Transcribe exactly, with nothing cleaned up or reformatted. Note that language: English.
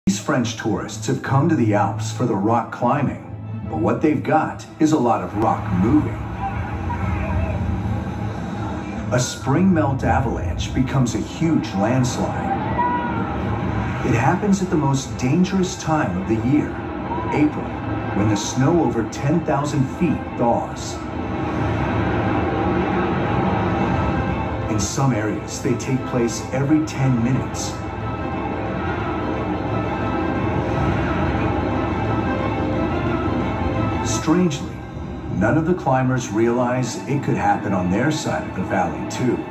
These French tourists have come to the Alps for the rock climbing, but what they've got is a lot of rock moving. A spring melt avalanche becomes a huge landslide. It happens at the most dangerous time of the year, April, when the snow over ten thousand feet thaws. In some areas, they take place every ten minutes. Strangely, none of the climbers realize it could happen on their side of the valley too.